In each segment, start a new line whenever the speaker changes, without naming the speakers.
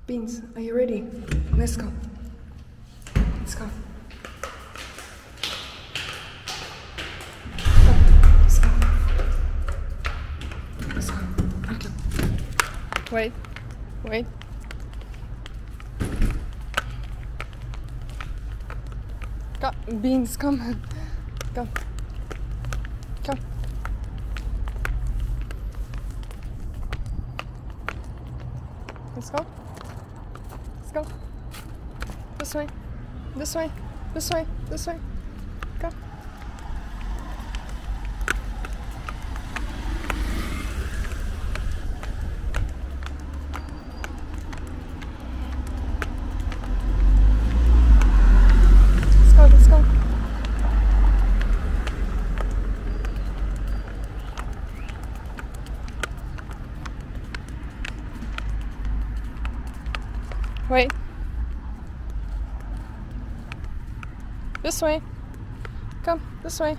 Beans, are you ready? Let's go. Let's go. Let's go. Let's go. Okay. Wait. Wait. Go. Beans, come on. Go. Come. Let's go. Let's go. This way. This way. This way. This way. Go. Let's go. Let's go. Wait. This way. Come, this way.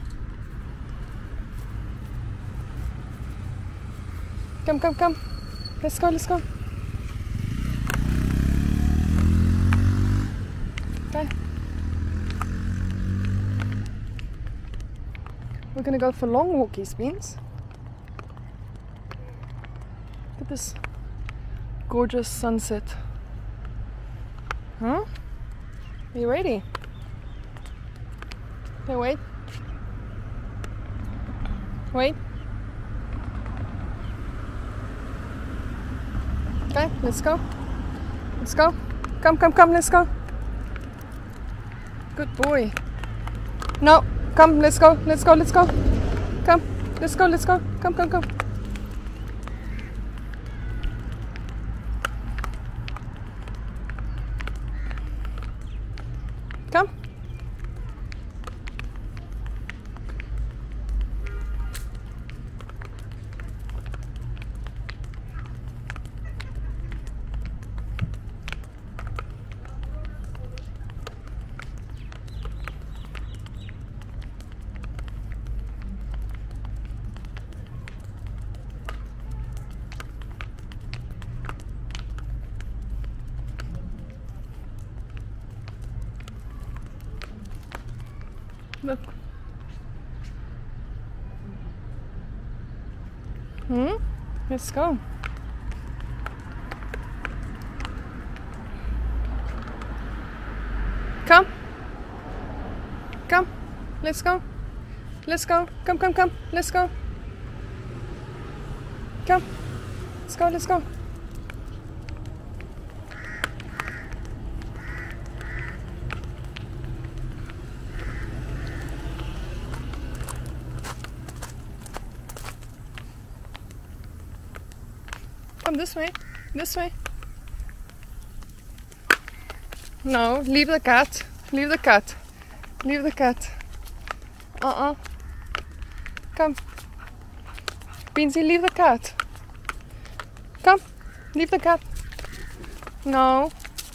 Come, come, come. Let's go, let's go. Okay. We're gonna go for long walkies, Beans. Look at this gorgeous sunset. Huh? Are you ready? Okay, wait. Wait. Okay, let's go. Let's go. Come, come, come, let's go. Good boy. No, come, let's go, let's go, let's go. Come, let's go, let's go. Come, come, come. Come. Look. Let's go. Come. Come. Let's go. Let's go. Come, come, come. Let's go. Come. Let's go, let's go. Come this way. This way. No, leave the cat. Leave the cat. Leave the cat. Come. Beansy, leave the cat. Come. Leave the cat. No.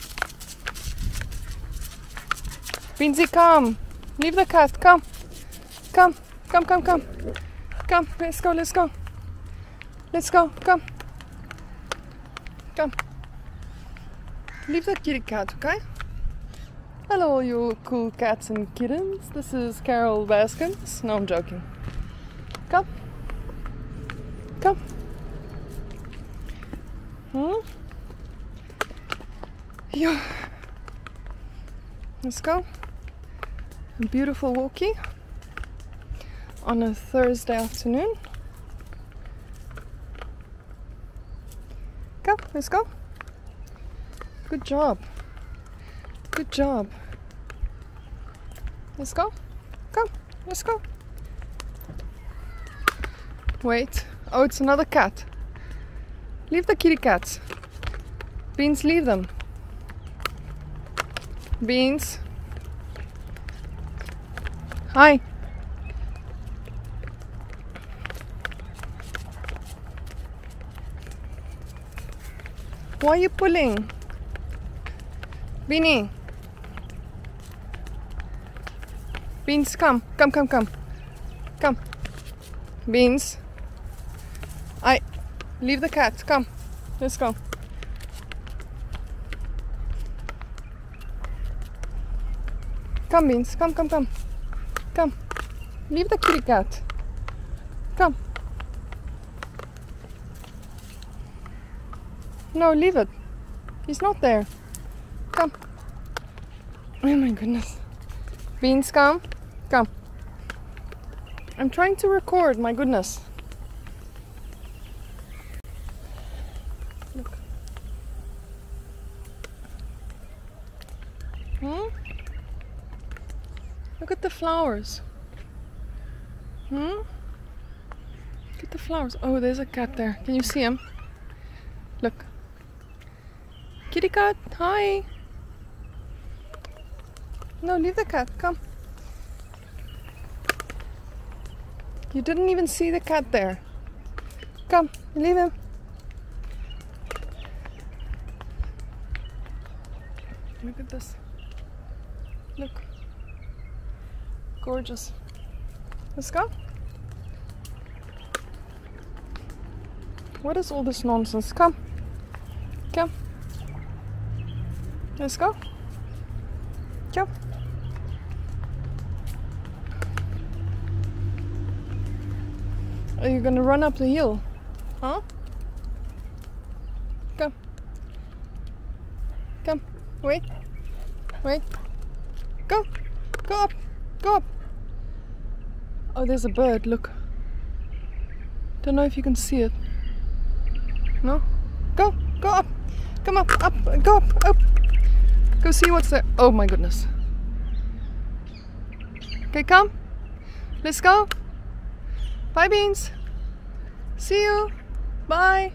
Beansy, come. Leave the cat. Come. Come. Come, come, come. Come. Let's go, let's go. Let's go. Come. Come. Leave the kitty cat, okay? Hello, all you cool cats and kittens. This is Carol Baskins. No, I'm joking. Come. Come. Yeah. Let's go. A beautiful walkie on a Thursday afternoon. Go, let's go. Good job. Good job. Let's go. Come, let's go. Wait. Oh, it's another cat. Leave the kitty cats. Beans, leave them. Beans. Hi. Why are you pulling? Beanie. Beans, come. Come, come, come. Come. Beans. Leave the cat. Come. Let's go. Come, Beans. Come, come, come. Come. Leave the kitty cat. Come. No, leave it. He's not there. Come. Oh my goodness. Beans, come. Come. I'm trying to record, my goodness. Look. Look at the flowers. Look at the flowers. Oh, there's a cat there. Can you see him? Look. Kitty cat, hi. No, leave the cat. Come. You didn't even see the cat there. Come, leave him. Look at this. Look. Gorgeous. Let's go. What is all this nonsense? Come. Come. Let's go. Come. Are you gonna run up the hill? Huh? Come. Come. Wait. Wait. Go. Go up. Go up. Oh, there's a bird. Look. Don't know if you can see it. No? Go. Go up. Come up. Up. Go up. Up. Go see what's there. Oh my goodness. Okay, come. Let's go. Bye, Beans. See you. Bye.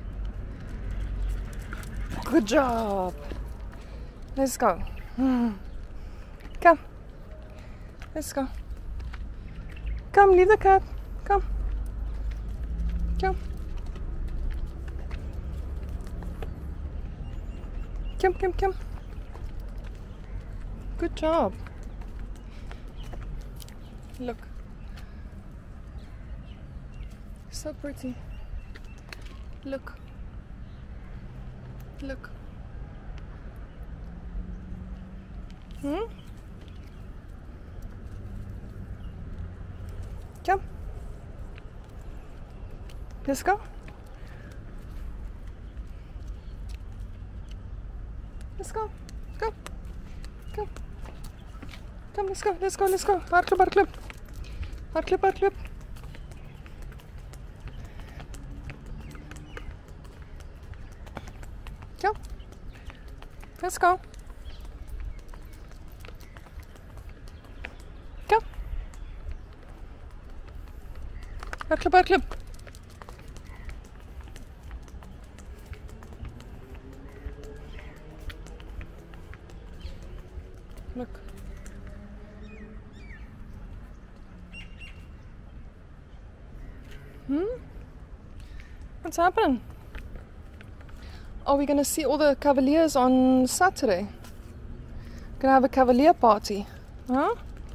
Good job. Let's go. Come. Let's go. Come, leave the cat. Come. Come. Come, come, come. Good job. Look. So pretty. Look. Look. Come. Let's go. Let's go. Go. Go. Come, let's go. Let's go. Let's go. Hardloop, hardloop. Hardloop, hardloop. Go. Let's go. Go. Hardloop, hardloop. Look. What's happening? Are we gonna see all the Cavaliers on Saturday? Gonna have a Cavalier party, huh?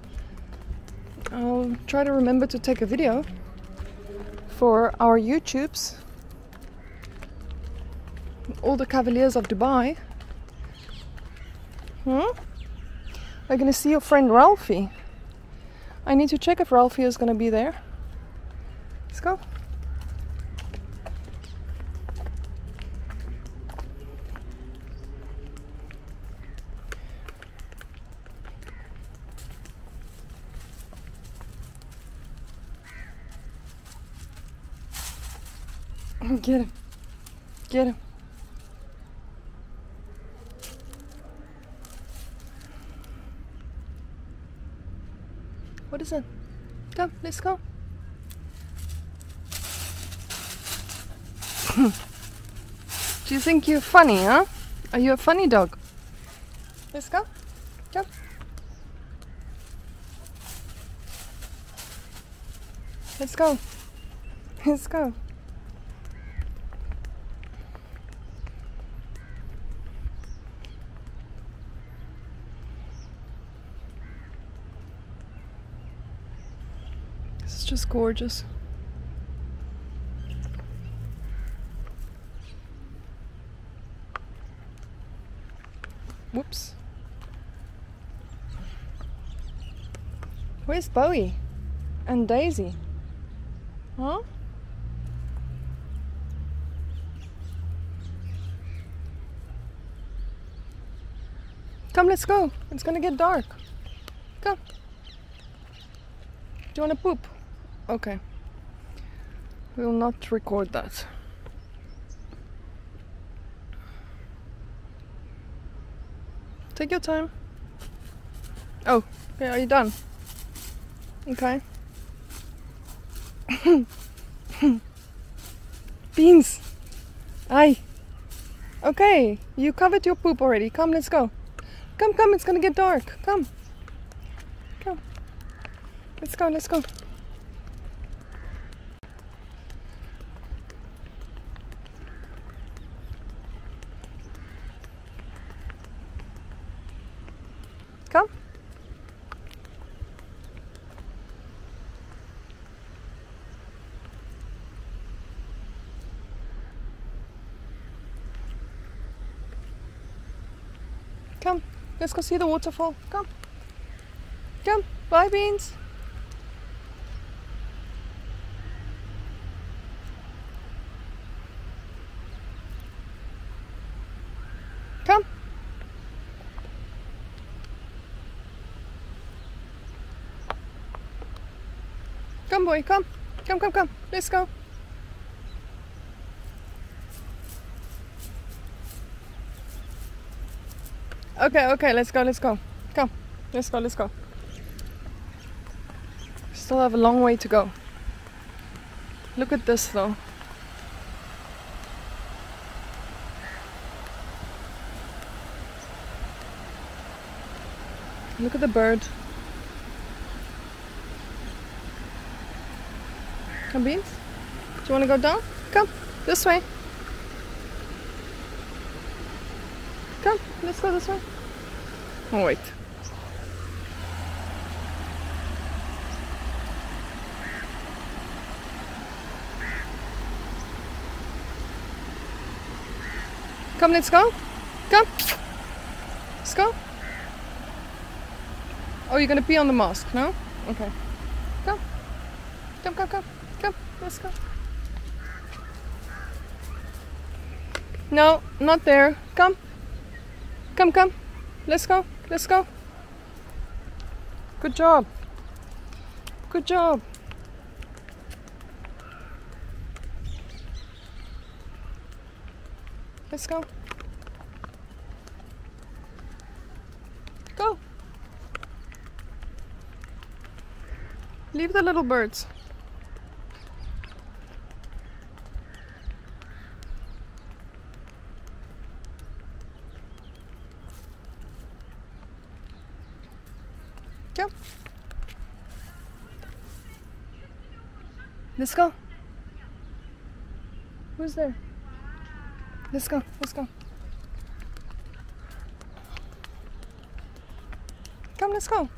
I'll try to remember to take a video for our YouTubes. All the Cavaliers of Dubai. We're gonna see your friend Ralphie. I need to check if Ralphie is gonna be there. Let's go. Get him. Get him. What is it? Come, let's go. Do you think you're funny, huh? Are you a funny dog? Let's go. Come. Let's go. Let's go. This is just gorgeous. Whoops. Where's Bowie? And Daisy? Huh? Come, let's go. It's gonna get dark. Come. Do you wanna poop? Okay. We'll not record that. Take your time. Oh, okay, are you done? Okay. Beans! Aye. Okay, you covered your poop already. Come, let's go. Come, come, it's gonna get dark. Come. Come. Let's go, let's go. Come. Come, let's go see the waterfall. Come. Come. Bye, Beans. Come. Come, boy, come. Come, come, come. Let's go. Okay, okay, let's go, let's go. Come, let's go, let's go. Still have a long way to go. Look at this though. Look at the bird. Come, Beans. Do you want to go down? Come, this way. Come, let's go this way. Oh, wait. Come, let's go. Come. Let's go. Oh, you're gonna pee on the mask, no? Okay. Come. Come, come, come. Come, let's go. No, not there. Come. Come, come. Let's go. Let's go. Good job. Good job. Let's go. Go. Leave the little birds. Go. Let's go. Who's there? Let's go. Let's go. Come, let's go.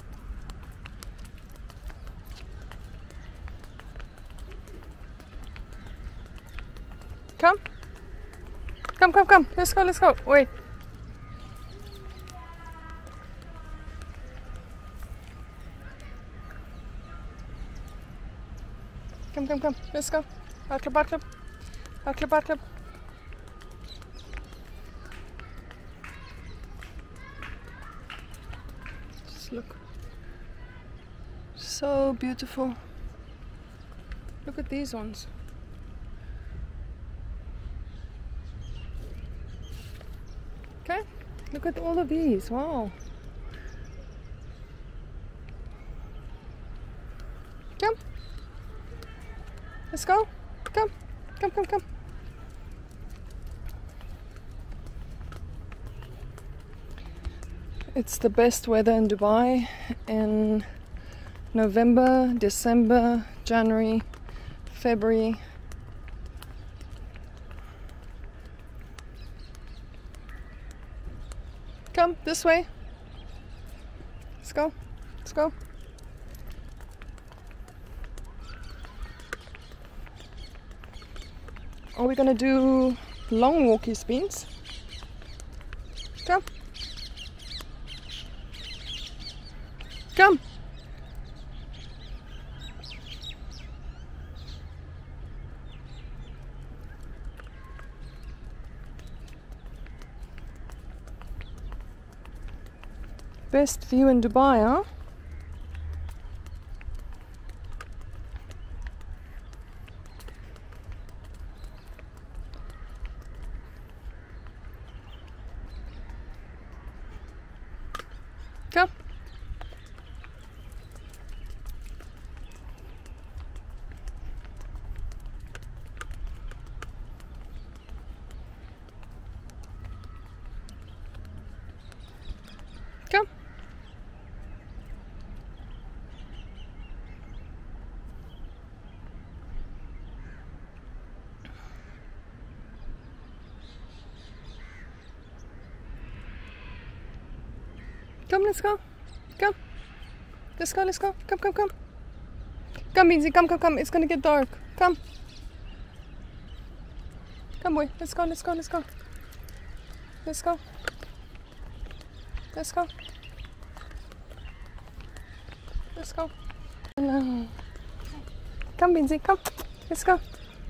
Come. Come, come, come. Let's go, let's go. Wait. Come, come, come. Let's go. Hardloop, hardloop. Hardloop, hardloop. Just look. So beautiful. Look at these ones. Okay, look at all of these. Wow. Come. Let's go. Come. Come, come, come. It's the best weather in Dubai in November, December, January, February. Come this way. Let's go. Let's go. Are we gonna do long walkies, Beans? Come. Come. Best view in Dubai, huh? Come. Come. Come, let's go. Come. Let's go, let's go. Come, come, come. Come, Beansy, come, come, come. It's gonna get dark. Come. Come, boy. Let's go, let's go, let's go. Let's go. Let's go. Let's go. Hello. Come, Beansy, come. Let's go.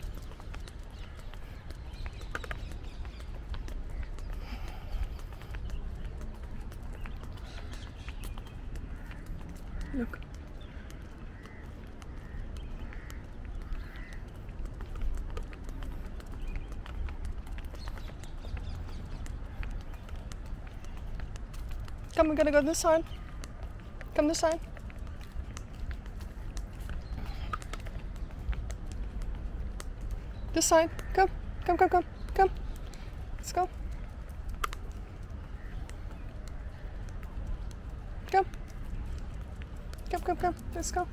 Look. Come, we gotta go this side. Come this side. This side. Come. Come, come, come. Come. Let's go. Come. Come, come, come. Let's go.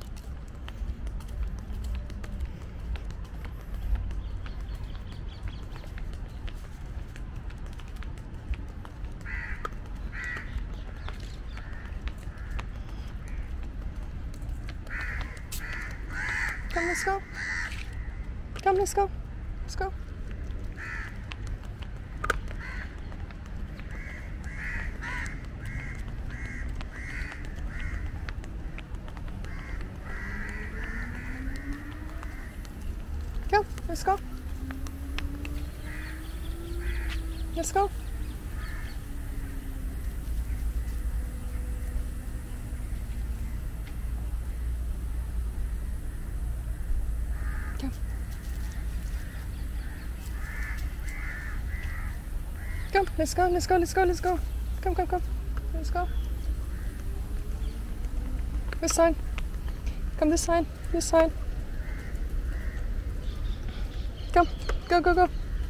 Come, let's go. Come, let's go. Let's go. Go, let's go. Let's go. Come. Come, let's go, let's go, let's go, let's go. Come, come, come. Let's go. This side. Come this side, this side. Come, go, go, go.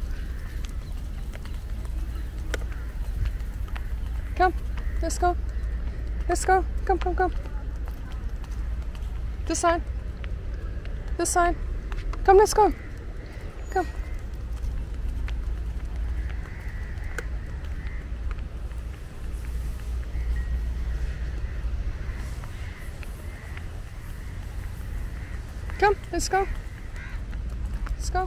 Come, let's go. Let's go. Come, come, come. This side. This side. Come, let's go. Come. Come, let's go. Let's go.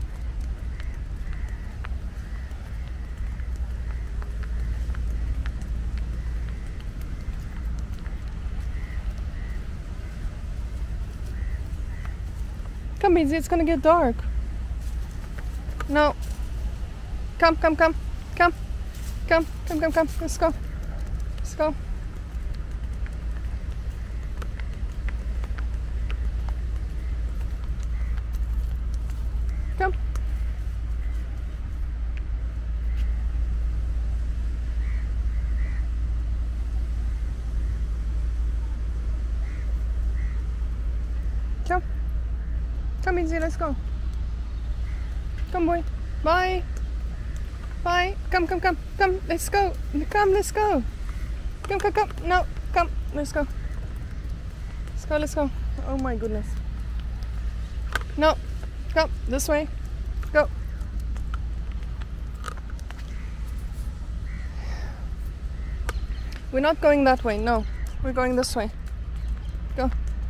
Come, Beansy, it's gonna get dark. No. Come, come, come. Come. Come, come, come, come. Let's go. Let's go. Come. Come. Come, Beansy, let's go. Come, boy. Bye. Bye. Come, come, come. Come, let's go. Come, let's go. Come, come, come. No, come. Let's go. Let's go, let's go. Oh my goodness. No. Come, this way. Go. We're not going that way, no. We're going this way. Go.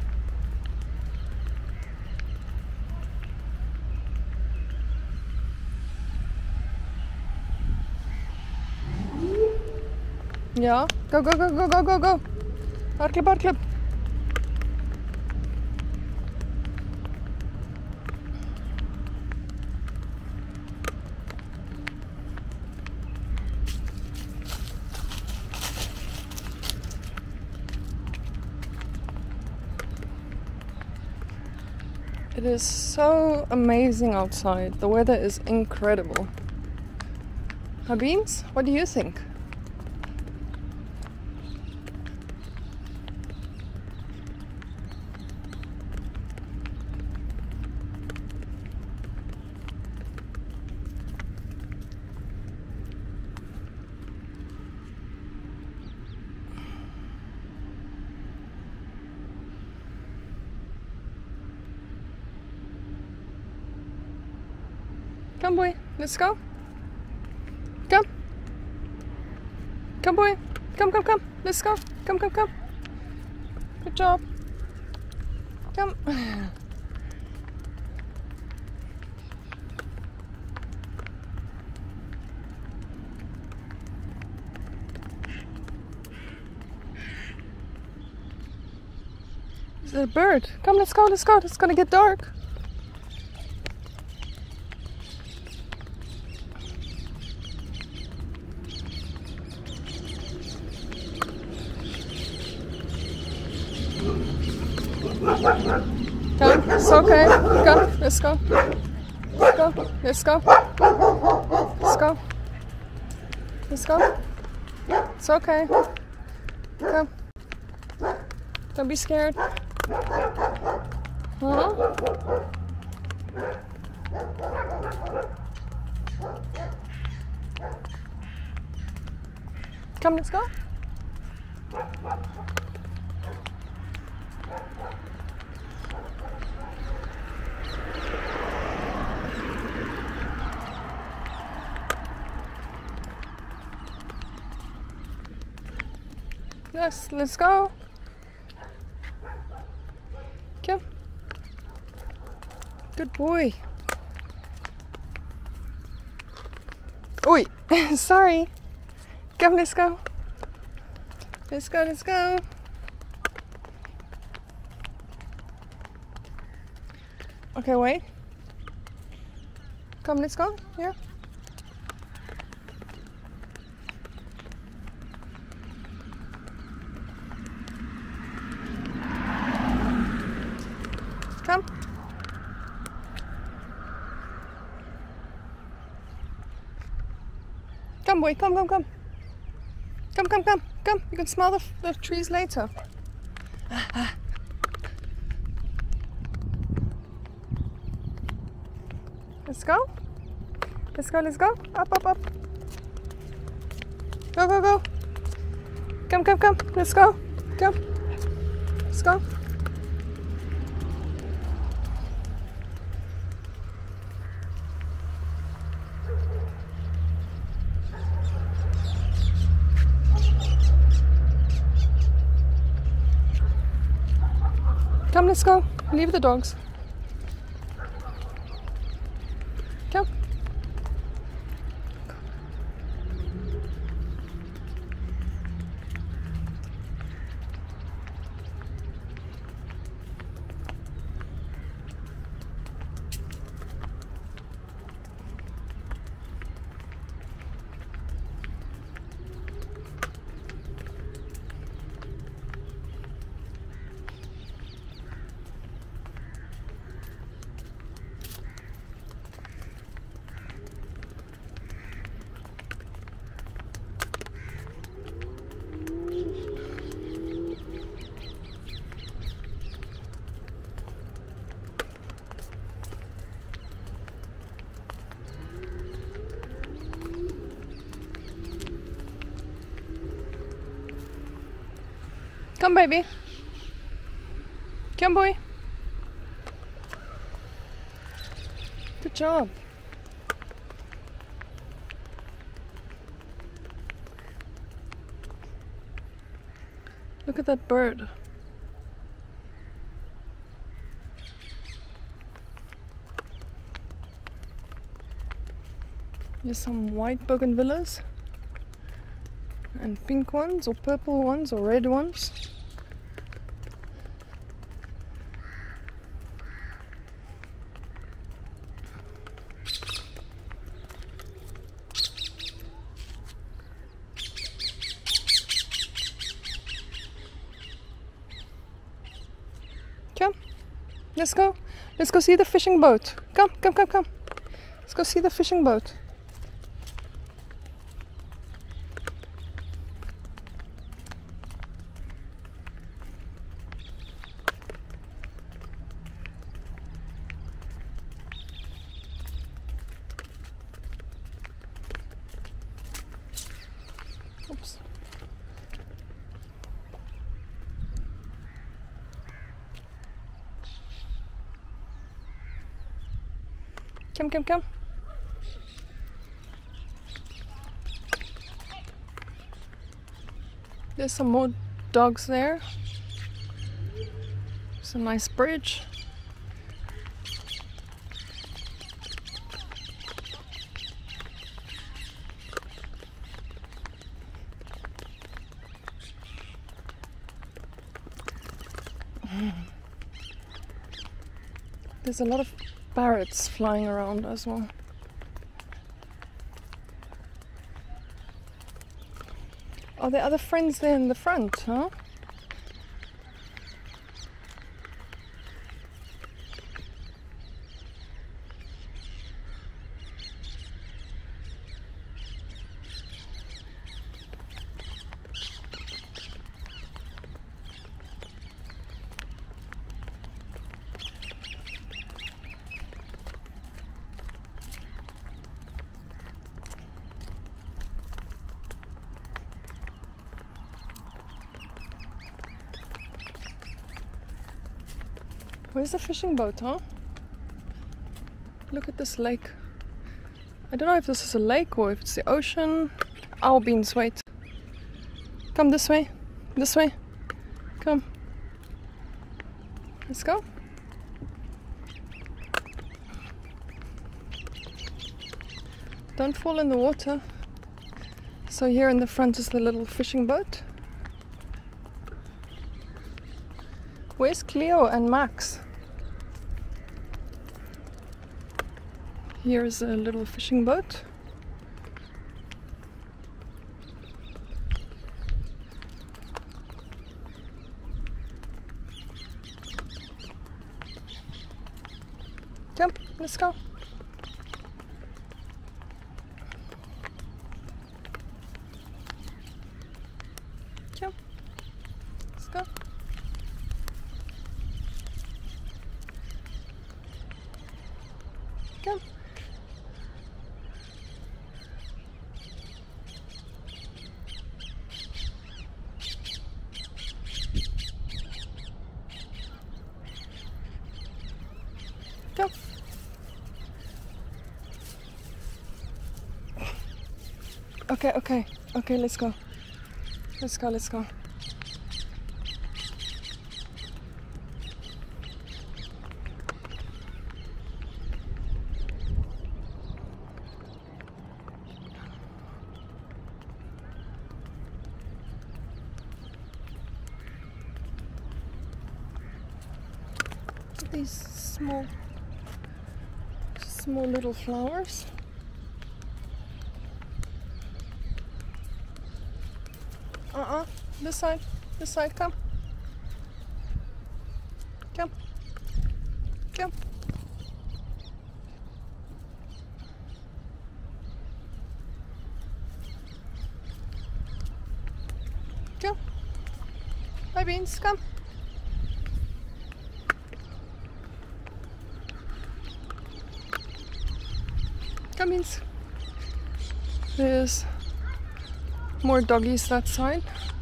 Ja, go, go, go, go, go, go, go. Hardloop, hardloop. It is so amazing outside. The weather is incredible. Habibs, what do you think? Come boy, let's go. Come. Come boy. Come. Let's go. Come. Good job. Come. Is that a bird? Come, let's go. It's gonna get dark. Come, it's okay. Come, let's go. Let's go. It's okay. Come. Don't be scared. Huh? Come, let's go. Yes, let's go. Come. Good boy. Oi, sorry. Come, let's go. Let's go. Okay, wait. Come, let's go. Yeah. Come. Come, boy. Come. Come. You can smell the trees later. Let's go. Up. Go. Come. Let's go. Come. Let's go. Come, let's go. Leave the dogs. Come. Come, baby. Come, boy. Good job. Look at that bird. Here's some white bougainvilleas and pink ones or purple ones or red ones. Come, let's go. Let's go see the fishing boat. Come, come, come, come. Let's go see the fishing boat. Oops. Come, come, come. There's some more dogs there. It's a nice bridge. There's a lot of parrots flying around as well. Are there other friends there in the front, huh? Where's the fishing boat, huh? Look at this lake. I don't know if this is a lake or if it's the ocean. Our beans, wait. Come this way. This way. Come. Let's go. Don't fall in the water. So here in the front is the little fishing boat. Where's Cleo and Max? Here's a little fishing boat. Come, let's go. Come, let's go. Come. Go. Okay, let's go. Let's go. Look at these small little flowers. This side, come. Come. Come. Come. Hi Beans, come. Come Beans. There's more doggies that side.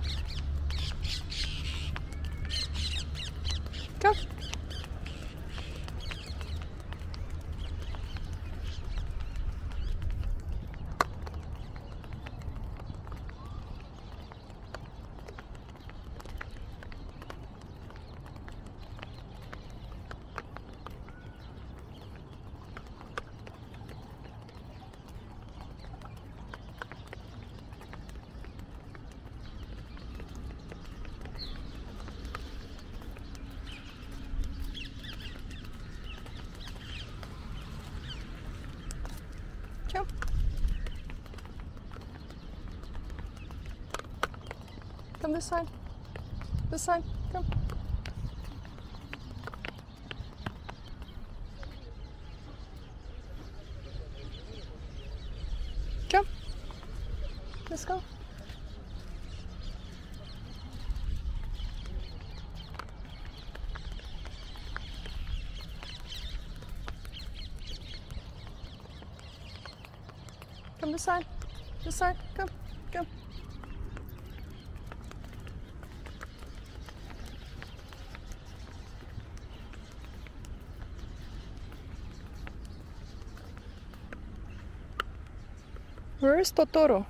Go. Come. Come this side. This side. Come. Come. Let's go. Come this side. This side. Come. Come. Where is Totoro?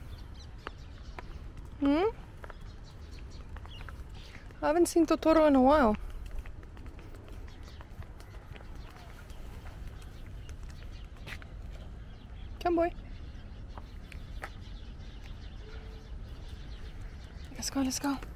I haven't seen Totoro in a while. Come, boy. Let's go, let's go.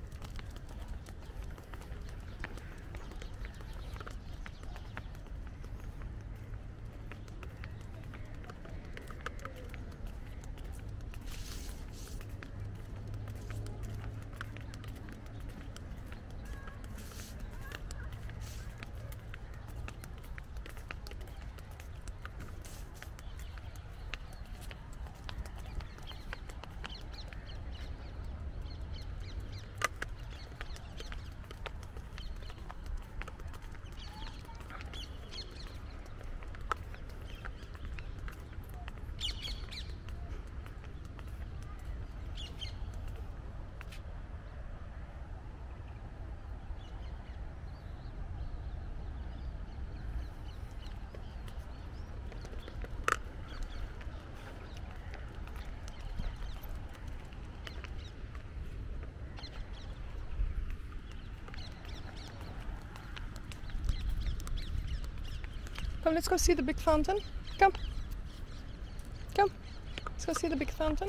Come, let's go see the big fountain. Come. Come. Let's go see the big fountain.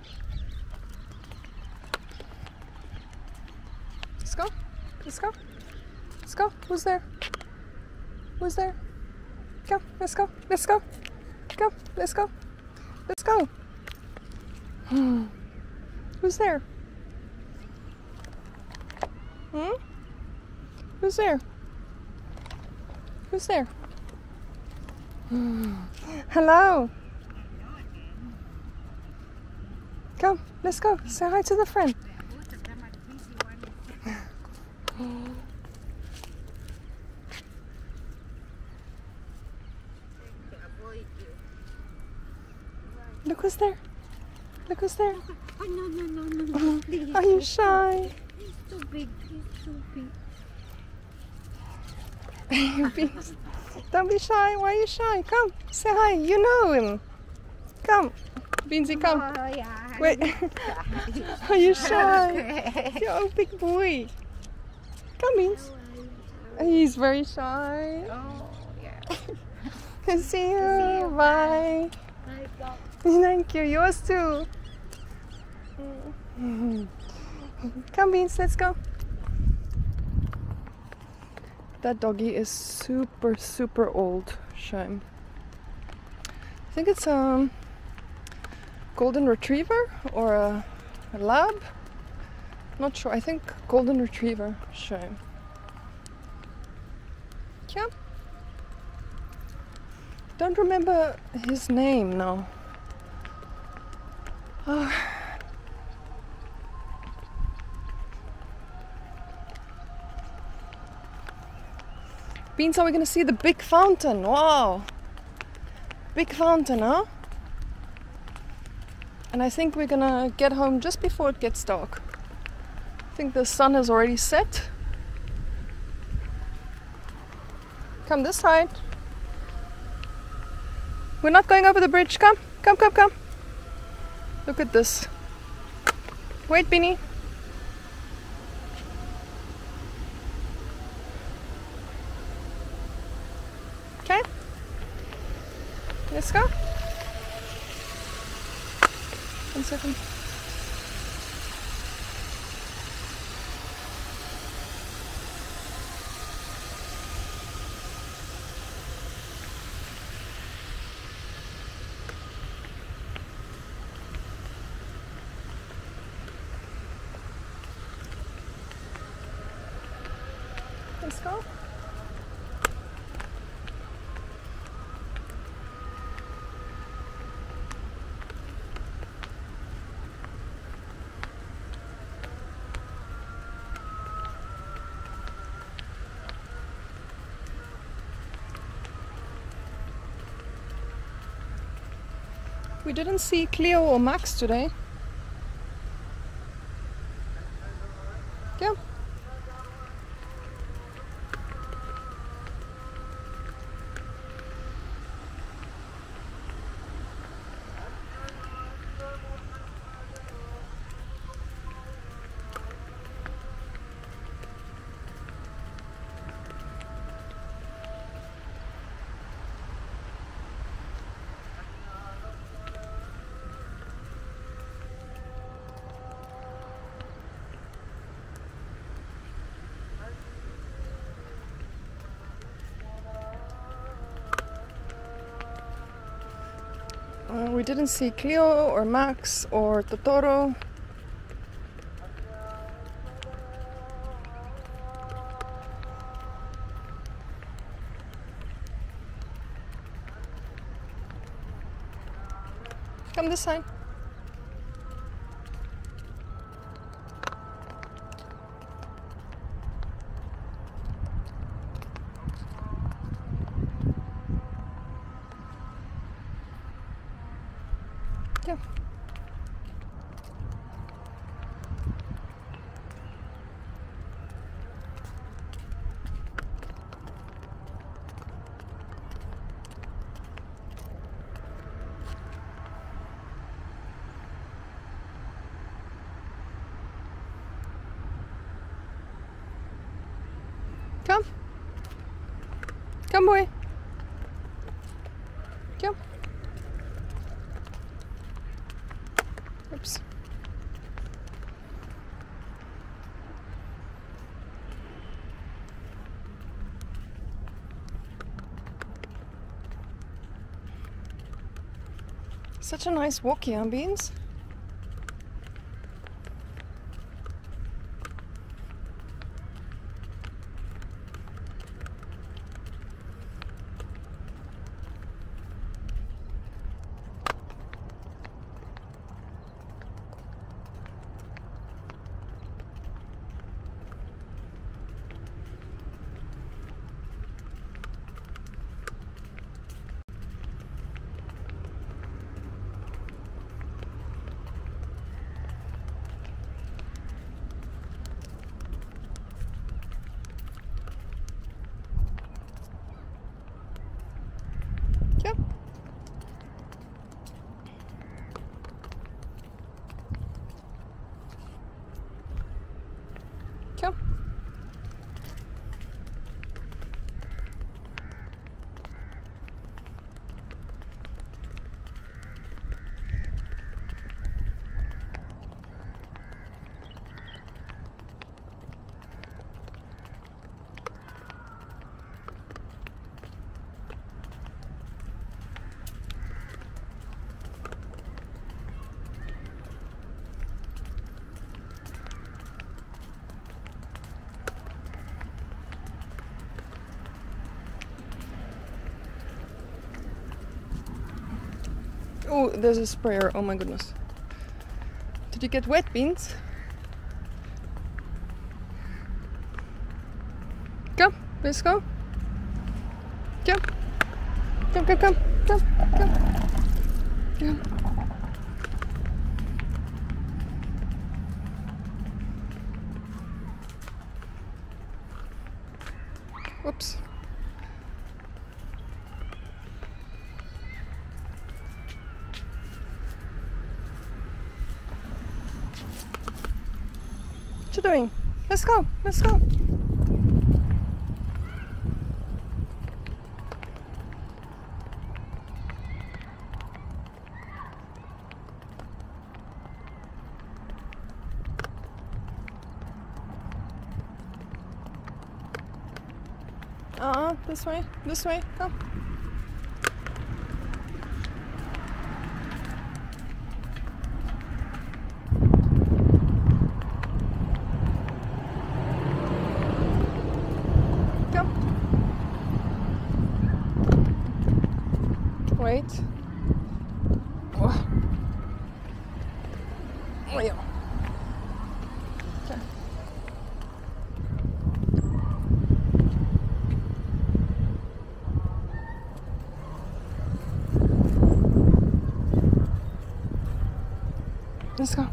Let's go. Let's go. Let's go. Who's there? Who's there? Come. Let's go. Let's go. Come. Let's go. Let's go. Who's there? Who's there? Who's there? Hello. Come, let's go. Say hi to the friend. Look who's there. Look who's there.
Oh, no.
Are you shy?
He's too big. He's too big.
Don't be shy. Why are you shy? Come, say hi. You know him. Come. Beansy, come.
Oh, yeah.
Wait. Are you shy? You're a big boy. Come, Beans. He's very shy.
Oh, yeah.
See you. Bye. Thank you. Yours too. Come, Beans. Let's go. That doggy is super, super old. Shame. I think it's a golden retriever or a lab. Not sure. I think golden retriever. Shame. Yeah. Don't remember his name now. Beans, are we going to see the big fountain? Wow! Big fountain, huh? And I think we're going to get home just before it gets dark. I think the sun has already set. Come this side. We're not going over the bridge. Come, come, come, come. Look at this. Wait, Beanie. Okay. Let's go. 1 second. Let's go. We didn't see Cleo or Max today. Yeah. We didn't see Cleo or Max or Totoro. Come this side. Yeah. Come. Come, boy. Come. Oops. Such a nice walkie ambience. Yeah. Come. Oh, there's a sprayer. Oh my goodness. Did you get wet, Beans? Come, let's go. Come. Come, come, come, come, come. Come. Whoops. What you doing? Let's go, let's go. This way, come. Come. Wait. Oh. Oh, yeah. Okay. let's go.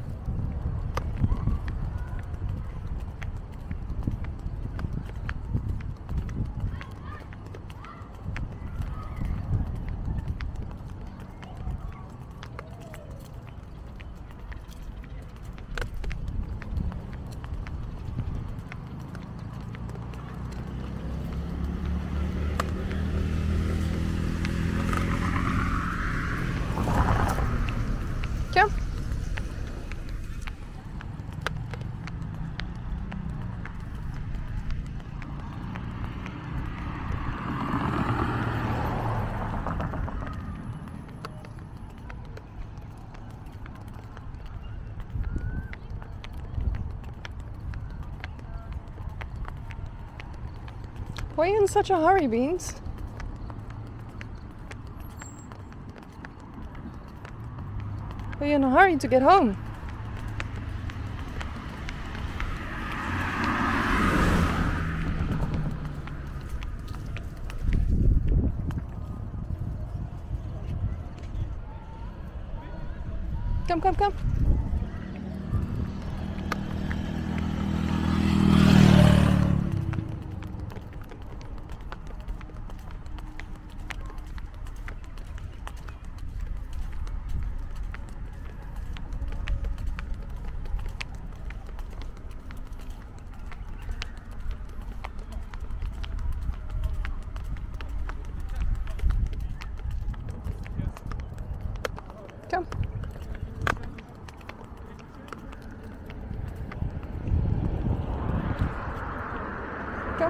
Come. Why are you in such a hurry, Beans? Are you in a hurry to get home? Come, come, come. Come. Come.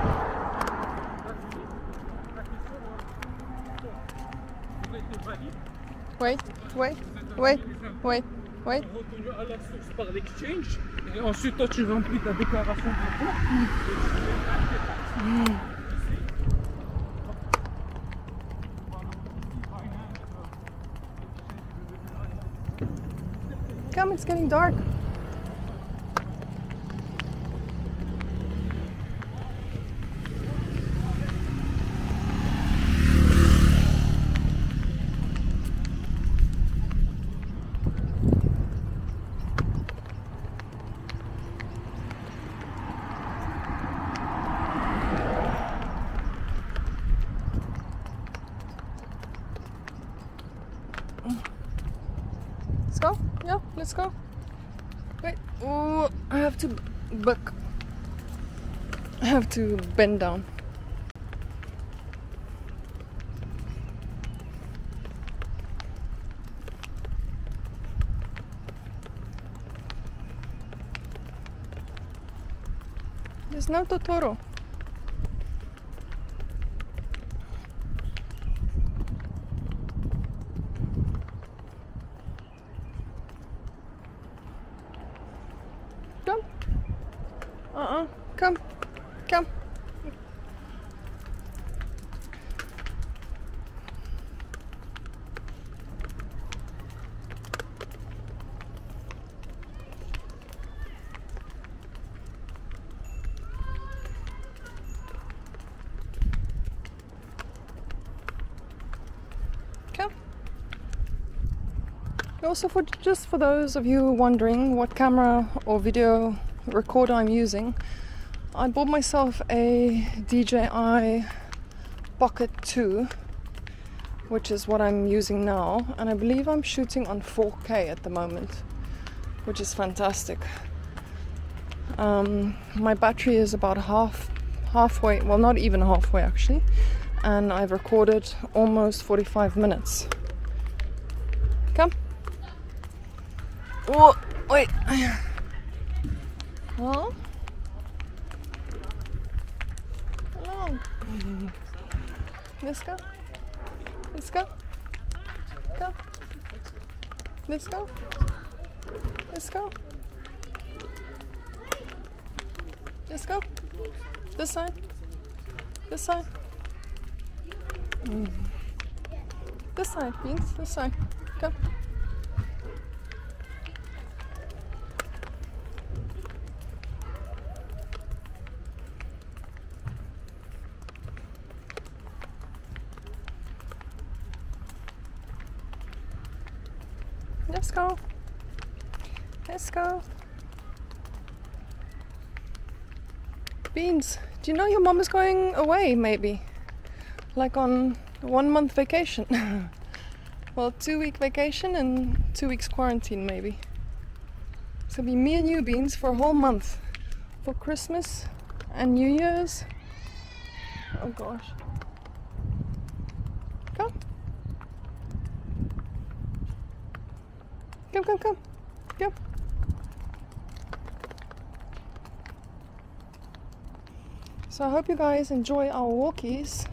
Wait, wait, wait, wait, wait.
Retenu à la source par l'exchange et ensuite toi tu remplis ta déclaration d'impôt.
Come, it's getting dark. Let's go. Yeah, let's go. Wait. Oh, I have to buck. I have to bend down. There's no Totoro. Come. Come. Come. Come. Also, just for those of you wondering what camera or video recorder I'm using, I bought myself a DJI Pocket 2, which is what I'm using now, and I believe I'm shooting on 4K at the moment, which is fantastic. My battery is about halfway, well, not even halfway actually, and I've recorded almost 45 minutes. Come. Oh, wait. Oh. Hello. Let's go. Let's go. Go. Let's go. Let's go. Let's go. This side. This side. This side, Beans. This side. Come. Let's go. Let's go. Beans, do you know your mom is going away maybe? Like on a 1 month vacation. Well, 2-week vacation and 2 weeks quarantine maybe. So it'll be me and you, Beans, for a whole month. For Christmas and New Year's. Oh gosh. Come. Come, come, come. Come. So I hope you guys enjoy our walkies.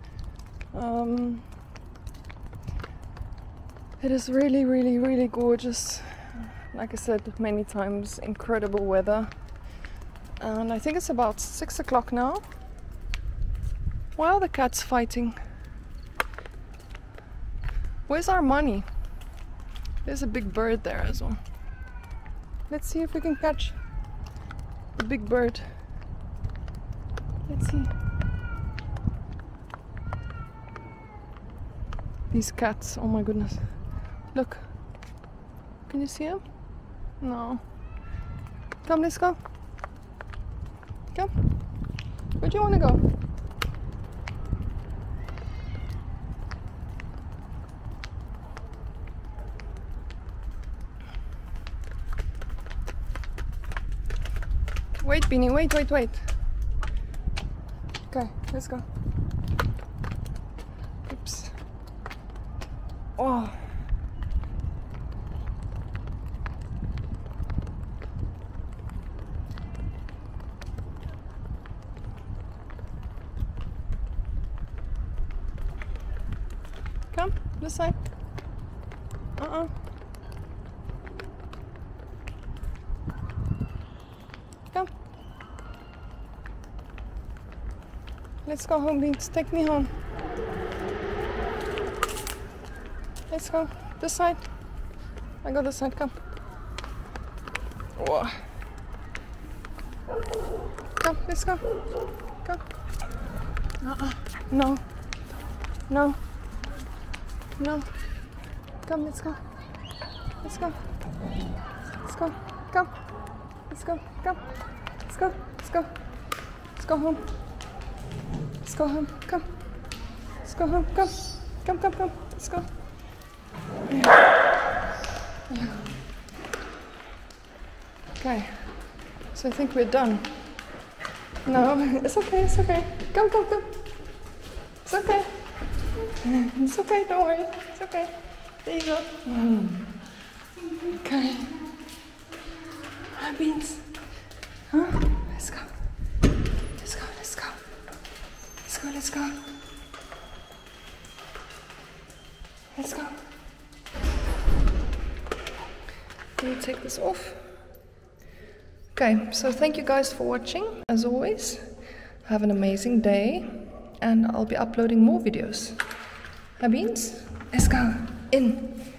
It is really, really, really gorgeous. Like I said many times, incredible weather. And I think it's about 6 o'clock now. Why are the cats fighting? Where's our money? There's a big bird there as well. Let's see if we can catch the big bird. Let's see. These cats, oh my goodness. Look. Can you see him? No. Come, let's go. Come. Where do you want to go? Wait, Beanie, wait, wait, wait. Okay, let's go. Oops. Oh. Come, this side. Come. Let's go home, Beans. Take me home. Let's go. This side. I go this side. Come. Whoa. Come, let's go. Come. No. No. No. Come, let's go. Let's go. Let's go. Come. Let's go. Come. Let's go. Let's go. Let's go home. Let's go home. Come. Let's go home. Come. Come, come, come. Let's go. Okay. So I think we're done. No, it's okay. It's okay. Come, come, come. It's okay. It's okay. Don't worry. It's okay. There you go. Okay. Beans. Huh? Let's go. Let's go. Let's go. Let's go. Let's go. Let's go. Can you take this off? Okay, so thank you guys for watching. As always, have an amazing day, and I'll be uploading more videos. Beans, let's go. In.